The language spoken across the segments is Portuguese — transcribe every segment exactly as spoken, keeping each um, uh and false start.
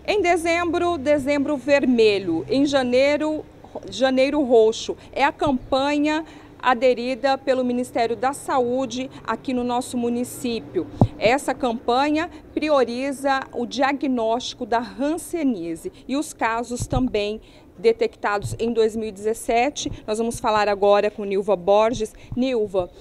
Em dezembro, dezembro vermelho. Em janeiro, janeiro roxo. É a campanha aderida pelo Ministério da Saúde aqui no nosso município. Essa campanha prioriza o diagnóstico da hanseníase e os casos também detectados em dois mil e dezessete. Nós vamos falar agora com Nilva Borges. Nilva,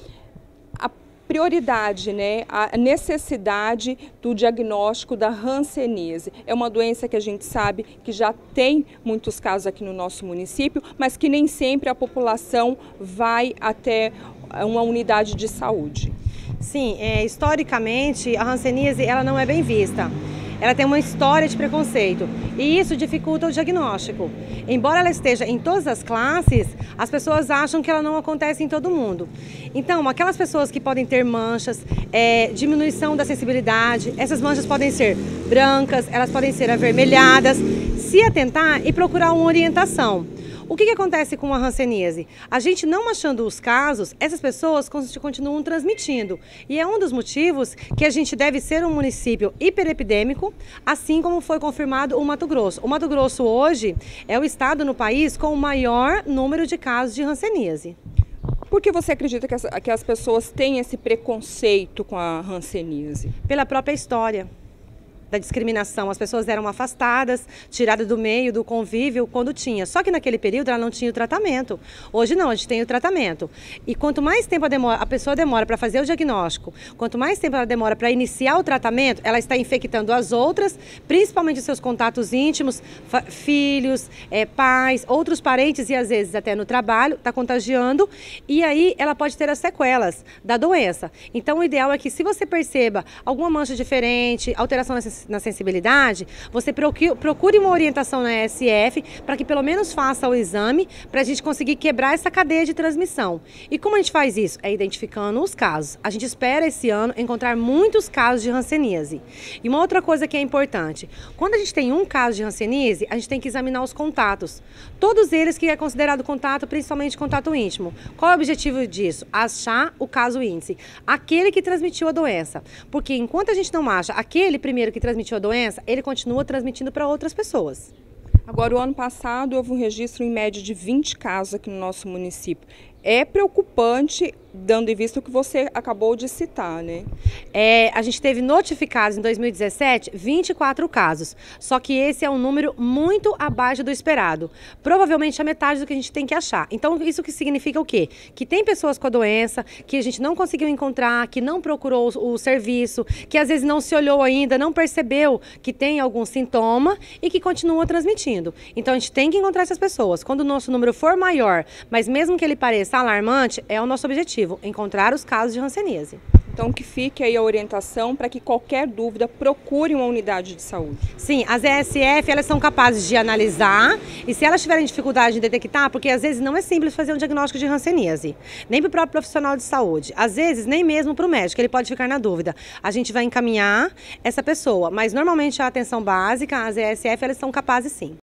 a prioridade, né, a necessidade do diagnóstico da hanseníase. É uma doença que a gente sabe que já tem muitos casos aqui no nosso município, mas que nem sempre a população vai até uma unidade de saúde. Sim, é, historicamente a hanseníase ela não é bem vista. Ela tem uma história de preconceito e isso dificulta o diagnóstico. Embora ela esteja em todas as classes, as pessoas acham que ela não acontece em todo mundo. Então, aquelas pessoas que podem ter manchas, é, diminuição da sensibilidade, essas manchas podem ser brancas, elas podem ser avermelhadas, se atentar e procurar uma orientação. O que, que acontece com a hanseníase? A gente não achando os casos, essas pessoas continuam transmitindo. E é um dos motivos que a gente deve ser um município hiperepidêmico, assim como foi confirmado o Mato Grosso. O Mato Grosso hoje é o estado no país com o maior número de casos de hanseníase. Por que você acredita que as, que as pessoas têm esse preconceito com a hanseníase? Pela própria história da discriminação. As pessoas eram afastadas, tiradas do meio, do convívio, quando tinha. Só que naquele período ela não tinha o tratamento. Hoje não, a gente tem o tratamento. E quanto mais tempo a, demora, a pessoa demora para fazer o diagnóstico, quanto mais tempo ela demora para iniciar o tratamento, ela está infectando as outras, principalmente os seus contatos íntimos, filhos, é, pais, outros parentes e às vezes até no trabalho, está contagiando. E aí ela pode ter as sequelas da doença. Então o ideal é que se você perceba alguma mancha diferente, alteração nessa na sensibilidade, você procure uma orientação na E S F para que pelo menos faça o exame para a gente conseguir quebrar essa cadeia de transmissão. E como a gente faz isso? É identificando os casos. A gente espera esse ano encontrar muitos casos de hanseníase. E uma outra coisa que é importante, quando a gente tem um caso de hanseníase, a gente tem que examinar os contatos. Todos eles que é considerado contato, principalmente contato íntimo. Qual é o objetivo disso? Achar o caso índice, aquele que transmitiu a doença. Porque enquanto a gente não acha aquele primeiro que transmitiu a doença, ele continua transmitindo para outras pessoas. Agora, o ano passado houve um registro em média de vinte casos aqui no nosso município. É preocupante, dando em vista o que você acabou de citar, né? É, a gente teve notificados em dois mil e dezessete vinte e quatro casos, só que esse é um número muito abaixo do esperado. Provavelmente a metade do que a gente tem que achar. Então isso que significa o quê? Que tem pessoas com a doença, que a gente não conseguiu encontrar, que não procurou o, o serviço, que às vezes não se olhou ainda, não percebeu que tem algum sintoma e que continua transmitindo. Então a gente tem que encontrar essas pessoas. Quando o nosso número for maior, mas mesmo que ele pareça alarmante, é o nosso objetivo, encontrar os casos de hanseníase. Então que fique aí a orientação para que qualquer dúvida procure uma unidade de saúde. Sim, as E S F elas são capazes de analisar e se elas tiverem dificuldade de detectar, porque às vezes não é simples fazer um diagnóstico de hanseníase, nem para o próprio profissional de saúde, às vezes nem mesmo para o médico, ele pode ficar na dúvida. A gente vai encaminhar essa pessoa, mas normalmente a atenção básica, as E S F elas são capazes sim.